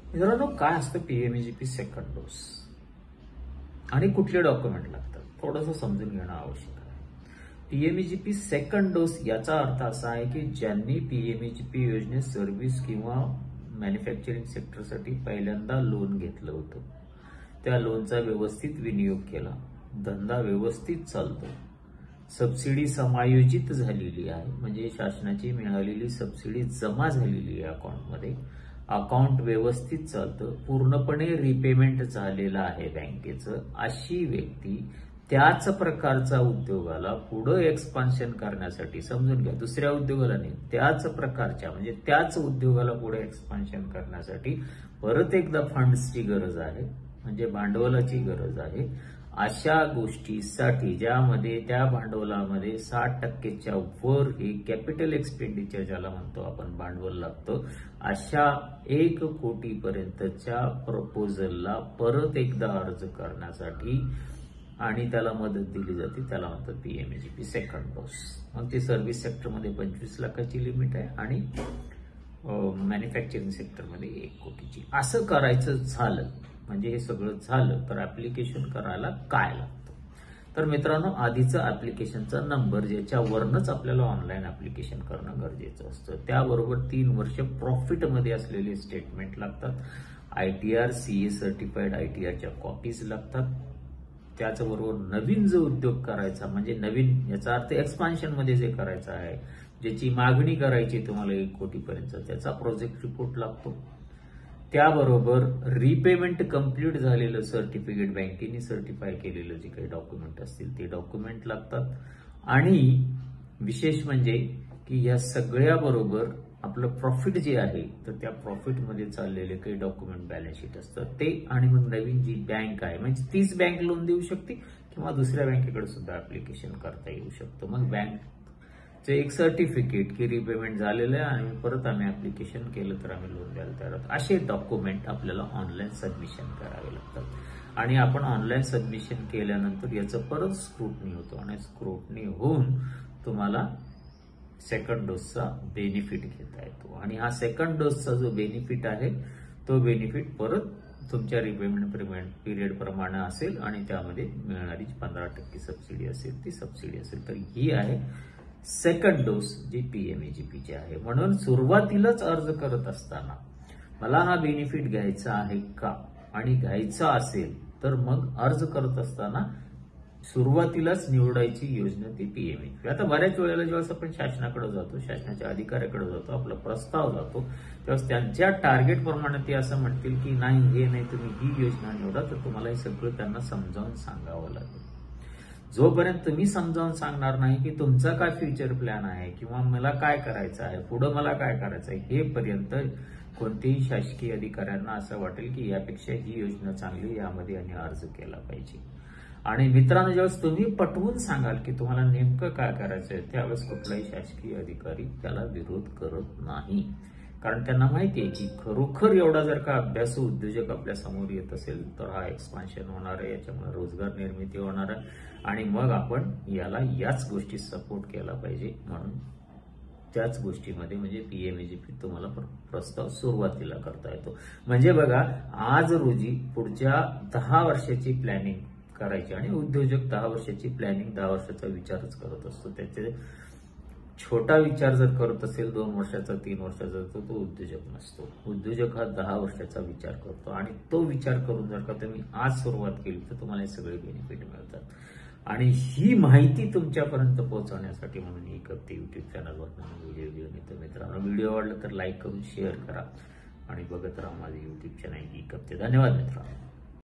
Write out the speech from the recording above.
मित्रांनो, काय असतं पीएमईजीपी सेकंड डोस आणि कुठले डॉक्युमेंट लागतात थोडंसं समजून घेणं आवश्यक आहे. पीएमईजीपी सेकंड डोस याचा अर्थ असा आहे की ज्यांनी पीएमईजीपी योजनेत सर्व्हिस किंवा मॅन्युफॅक्चरिंग सेक्टरसाठी पहिल्यांदा लोन घेतलं होतं, त्या लोनचा व्यवस्थित विनियोग केला, धंदा व्यवस्थित चालतो, सबसिडी समायोजित झालेली आहे, म्हणजे शासनाची मिळालेली सबसिडी जमा झालेली आहे अकाउंटमध्ये, अकाउंट व्यवस्थित चालतं, पूर्णपणे रिपेमेंट झालेलं आहे बँकेचं, अशी व्यक्ती त्याच प्रकारचा उद्योगाला पुढे एक्सपान्शन करण्यासाठी, समजून घ्या, दुसऱ्या उद्योगाला नाही, त्याच प्रकारच्या म्हणजे त्याच उद्योगाला पुढे एक्सपान्शन करण्यासाठी परत एकदा फंड्सची गरज आहे, म्हणजे भांडवलाची गरज आहे. अशा गोष्टीसाठी ज्यामध्ये त्या भांडवलामध्ये 60% वर हे कॅपिटल एक्सपेंडिचर ज्याला म्हणतो आपण भांडवल लागतं, अशा 1 कोटीपर्यंतच्या प्रपोजलला परत एकदा अर्ज करण्यासाठी आणि त्याला मदत दिली जाते, त्याला म्हणतात पीएमईजीपी सेकंड डोस. मग ते सर्व्हिस सेक्टरमध्ये 25 लाखाची लिमिट आहे आणि मॅन्युफॅक्चरिंग सेक्टरमध्ये 1 कोटीची. असं करायचं झालं म्हणजे हे सगळं झालं तर ऍप्लिकेशन करायला काय लागतं? तर मित्रांनो, आधीचा ऍप्लिकेशनचा नंबर ज्याच्यावरनच आपल्याला ऑनलाईन ऍप्लिकेशन करणं गरजेचं असतं, त्याबरोबर 3 वर्ष प्रॉफिटमध्ये असलेले स्टेटमेंट लागतात, आयटीआर सीए सर्टिफाईड आयटीआरच्या कॉपीज लागतात, त्याचबरोबर नवीन जो उद्योग करायचा म्हणजे नवीन याचा अर्थ एक्सपान्शन मध्ये जे करायचं आहे, ज्याची मागणी करायची तुम्हाला 1 कोटीपर्यंत, त्याचा प्रोजेक्ट रिपोर्ट लागतो, त्याबरोबर रिपेमेंट कंप्लीट झालेलं सर्टिफिकेट, बँकेने सर्टिफाय केलेलं जे काही डॉक्युमेंट असतील ते डॉक्युमेंट लागतात. आणि विशेष म्हणजे की या सगळ्याबरोबर आपलं प्रॉफिट जे आहे तर त्या प्रॉफिटमध्ये चाललेले काही डॉक्युमेंट बॅलन्स शीट असतं ते, आणि मग नवीन जी बँक आहे म्हणजे तीच बँक लोन देऊ शकते किंवा दुसऱ्या बँकेकडे सुद्धा ऍप्लिकेशन करता येऊ शकतं. मग बँकचे एक सर्टिफिकेट की रिपेमेंट झालेलं आहे आणि परत आम्ही ऍप्लिकेशन केलं तर आम्ही लोन द्यायला तयार आहोत, असे डॉक्युमेंट आपल्याला ऑनलाईन सबमिशन करावे लागतात. आणि आपण ऑनलाईन सबमिशन केल्यानंतर याचं परत स्क्रुटनी होतो आणि स्क्रुटनी होऊन तुम्हाला सेकंड डोसचा बेनिफिट घेता येतो. आणि हा सेकंड डोसचा जो बेनिफिट आहे तो बेनिफिट परत तुमच्या रिपेमेंट पिरियड प्रमाणे असेल आणि त्यामध्ये मिळणारी 15% सबसिडी असेल ती सबसिडी असेल. तर ही आहे सेकंड डोस जी पीएमईजीपीची आहे. म्हणून सुरुवातीलाच अर्ज करत असताना मला हा बेनिफिट घ्यायचा आहे का, आणि घ्यायचा असेल तर मग अर्ज करत असताना सुरुवातीलाच निवडायची योजना ती पीएमईजीपी. आता बऱ्याच वेळेला जेव्हा आपण शासनाकडे जातो, शासनाच्या अधिकाऱ्याकडे जातो, आपला प्रस्ताव जातो, तेव्हा त्यांच्या टार्गेट प्रमाणे ते असं म्हणतील की नाही हे नाही, तुम्ही ही योजना निवडा, तर तुम्हाला हे सगळं त्यांना समजावून सांगावं लागेल. जोपर्यंत तुम्ही समजावून सांगणार नाही की तुमचा काय फ्युचर प्लॅन आहे किंवा मला काय करायचं आहे, पुढं मला काय करायचं आहे, हे पर्यंत कोणत्याही शासकीय अधिकाऱ्यांना असं वाटेल की यापेक्षा ही योजना चांगली, यामध्ये यांनी अर्ज केला पाहिजे. आणि मित्रांनो, ज्यावेळेस तुम्ही पटवून सांगाल की तुम्हाला नेमकं काय करायचं आहे, त्यावेळेस कुठलाही शासकीय अधिकारी त्याला विरोध करत नाही, कारण त्यांना माहिती आहे की खरोखर एवढा जर का अभ्यासू उद्योजक आपल्या समोर येत असेल तर हा एक्सपान्शन होणार आहे, याच्यामुळे रोजगार निर्मिती होणार आहे आणि मग आपण याला याच गोष्टी सपोर्ट केला पाहिजे. म्हणून त्याच गोष्टीमध्ये म्हणजे पीएमईजीपी तुम्हाला प्रस्ताव सुरुवातीला करता येतो. म्हणजे बघा, आज रोजी पुढच्या 10 वर्षाची प्लॅनिंग करायची आणि उद्योजक 10 वर्षाची प्लॅनिंग 10 वर्षाचा विचारच करत असतो. त्याचे छोटा विचार जर करत असेल 2 वर्षाचा 3 वर्षाचा तर तो उद्योजक नसतो. उद्योजक हा 10 वर्षाचा विचार करतो आणि तो विचार करून जर का तुम्ही आज सुरुवात केली तर तुम्हाला हे सगळे बेनिफिट मिळतात. आणि ही माहिती तुमच्यापर्यंत पोहोचवण्यासाठी म्हणून एक हप्ते युट्यूब चॅनलवर व्हिडिओ घेऊन येतो. मित्रांनो, व्हिडिओ आवडला तर लाईक करून शेअर करा आणि बघत राहा माझे युट्यूब चॅनल एक हप्ते. धन्यवाद मित्रांनो.